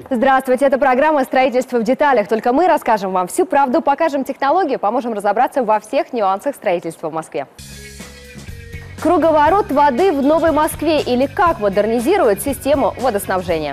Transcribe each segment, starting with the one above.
Здравствуйте, это программа «Строительство в деталях». Только мы расскажем вам всю правду, покажем технологию, поможем разобраться во всех нюансах строительства в Москве. Круговорот воды в Новой Москве или как модернизируют систему водоснабжения.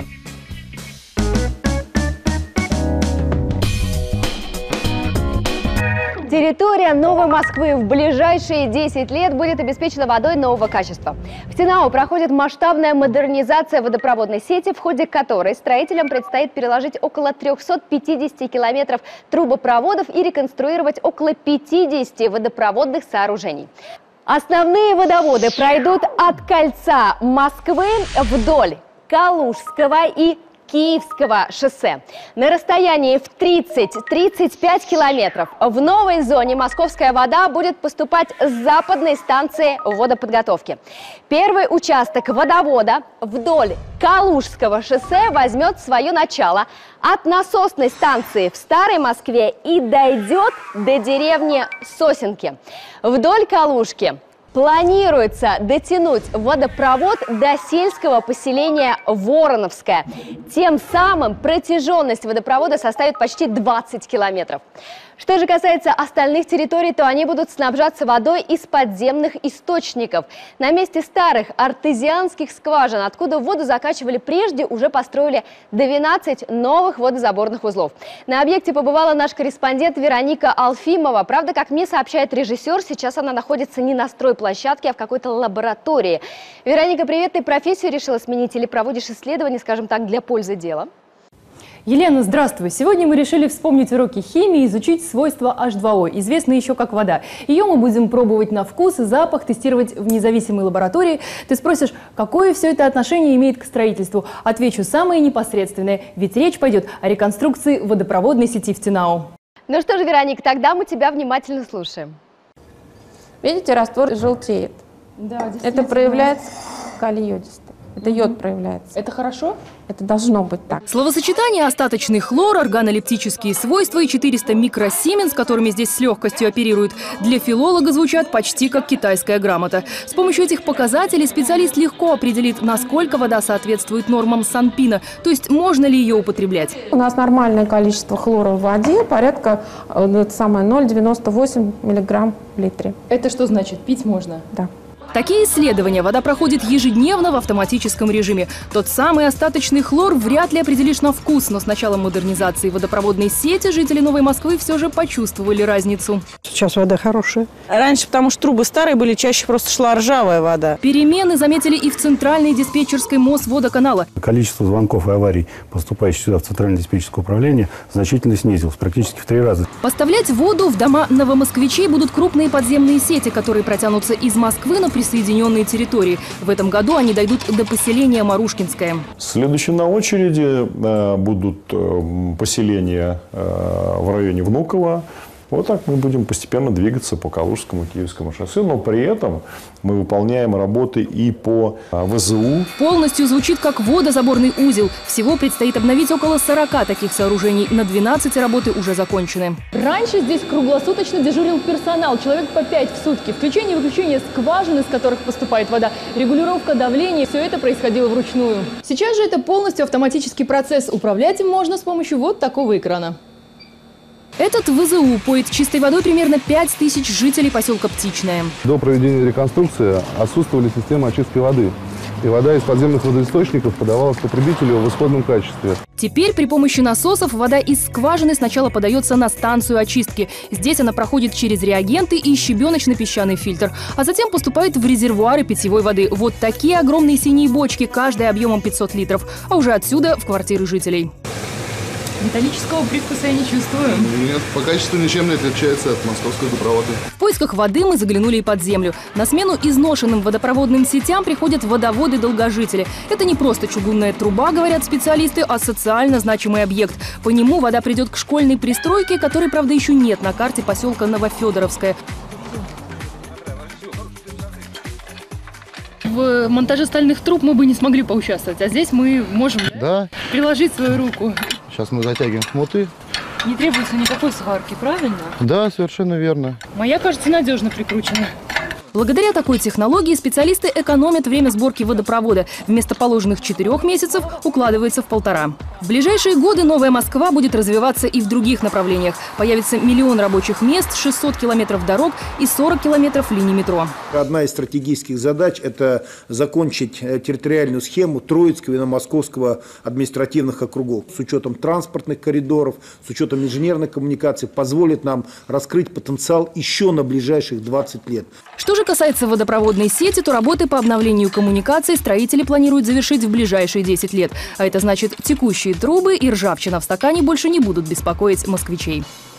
Территория Новой Москвы в ближайшие 10 лет будет обеспечена водой нового качества. В ТИНАУ проходит масштабная модернизация водопроводной сети, в ходе которой строителям предстоит переложить около 350 километров трубопроводов и реконструировать около 50 водопроводных сооружений. Основные водоводы пройдут от кольца Москвы вдоль Калужского и Киевского шоссе. На расстоянии в 30-35 километров в новой зоне московская вода будет поступать с западной станции водоподготовки. Первый участок водовода вдоль Калужского шоссе возьмет свое начало от насосной станции в Старой Москве и дойдет до деревни Сосенки. Вдоль Калужки планируется дотянуть водопровод до сельского поселения Вороновское. Тем самым протяженность водопровода составит почти 20 километров. Что же касается остальных территорий, то они будут снабжаться водой из подземных источников. На месте старых артезианских скважин, откуда воду закачивали прежде, уже построили 12 новых водозаборных узлов. На объекте побывала наш корреспондент Вероника Алфимова. Правда, как мне сообщает режиссер, сейчас она находится не на стройплощадке, а в какой-то лаборатории. Вероника, привет, ты профессию решила сменить или проводишь исследования, скажем так, для пользы дела? Елена, здравствуй! Сегодня мы решили вспомнить уроки химии и изучить свойства H2O, известные еще как вода. Ее мы будем пробовать на вкус и запах, тестировать в независимой лаборатории. Ты спросишь, какое все это отношение имеет к строительству? Отвечу, самое непосредственное, ведь речь пойдет о реконструкции водопроводной сети в ТИНАУ. Ну что же, Вероника, тогда мы тебя внимательно слушаем. Видите, раствор желтеет. Да, это проявляется калий-йодистый. Это йод проявляется. Это хорошо? Это должно быть так. Словосочетание «остаточный хлор», органолептические свойства и 400 микросименс, которыми здесь с легкостью оперируют, для филолога звучат почти как китайская грамота. С помощью этих показателей специалист легко определит, насколько вода соответствует нормам Санпина, то есть можно ли ее употреблять. У нас нормальное количество хлора в воде порядка 0,98 мг в литре. Это что значит? Пить можно? Да. Такие исследования вода проходит ежедневно в автоматическом режиме. Тот самый остаточный хлор вряд ли определишь на вкус, но с началом модернизации водопроводной сети жители Новой Москвы все же почувствовали разницу. Сейчас вода хорошая. Раньше, потому что трубы старые были, чаще просто шла ржавая вода. Перемены заметили и в центральной диспетчерской Мосводоканала. Количество звонков и аварий, поступающих сюда в центральное диспетчерское управление, значительно снизилось, практически в 3 раза. Поставлять воду в дома новомосквичей будут крупные подземные сети, которые протянутся из Москвы на присоединенные территории. В этом году они дойдут до поселения Марушкинское. Следующим на очереди будут поселения в районе Внуково. Вот так мы будем постепенно двигаться по Калужскому и Киевскому шоссе, но при этом мы выполняем работы и по ВЗУ. Полностью звучит как водозаборный узел. Всего предстоит обновить около 40 таких сооружений. На 12 работы уже закончены. Раньше здесь круглосуточно дежурил персонал, человек по 5 в сутки. Включение и выключение скважин, из которых поступает вода, регулировка давления – все это происходило вручную. Сейчас же это полностью автоматический процесс. Управлять им можно с помощью вот такого экрана. Этот ВЗУ поет чистой водой примерно 5000 жителей поселка Птичное. До проведения реконструкции отсутствовали системы очистки воды. И вода из подземных водоисточников подавалась потребителю в исходном качестве. Теперь при помощи насосов вода из скважины сначала подается на станцию очистки. Здесь она проходит через реагенты и щебеночно-песчаный фильтр. А затем поступает в резервуары питьевой воды. Вот такие огромные синие бочки, каждая объемом 500 литров. А уже отсюда в квартиры жителей. Металлического привкуса я не чувствую. Нет, по качеству ничем не отличается от московской водопровода. В поисках воды мы заглянули и под землю. На смену изношенным водопроводным сетям приходят водоводы-долгожители. Это не просто чугунная труба, говорят специалисты, а социально значимый объект. По нему вода придет к школьной пристройке, которой, правда, еще нет на карте поселка Новофедоровская. В монтаже стальных труб мы бы не смогли поучаствовать, а здесь мы можем приложить свою руку. Сейчас мы затягиваем хмуты. Не требуется никакой сварки, правильно? Да, совершенно верно. Моя, кажется, надежно прикручена. Благодаря такой технологии специалисты экономят время сборки водопровода. Вместо положенных 4 месяцев укладывается в 1,5. В ближайшие годы новая Москва будет развиваться и в других направлениях. Появится 1 миллион рабочих мест, 600 километров дорог и 40 километров линий метро. Одна из стратегических задач – это закончить территориальную схему Троицкого и Московского административных округов. С учетом транспортных коридоров, с учетом инженерных коммуникаций позволит нам раскрыть потенциал еще на ближайших 20 лет. Что же касается водопроводной сети, то работы по обновлению коммуникаций строители планируют завершить в ближайшие 10 лет. А это значит, текущие трубы и ржавчина в стакане больше не будут беспокоить москвичей.